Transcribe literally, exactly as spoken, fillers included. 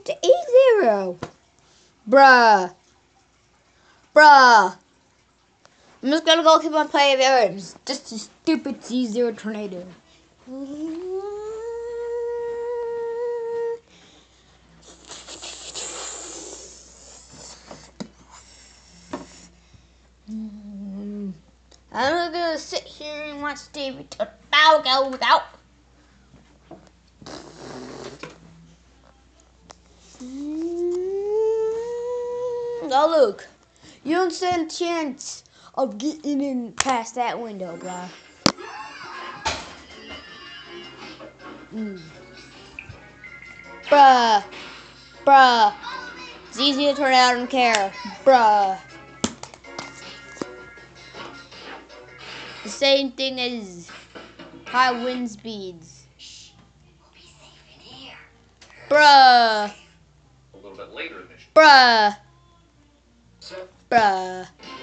to E zero. Bruh. Bruh. I'm just gonna go keep on playing there. It's just a stupid Z zero tornado. I'm not gonna sit here and watch T V till the power goes out. Oh look, you don't stand a chance of getting in past that window, bruh. Mm. Bruh. Bruh. It's easy to turn out, I don't care. Bruh. The same thing as high wind speeds. Shh. We'll be safe in here. Bruh. A little bit later in the mission. Bruh. So Bruh.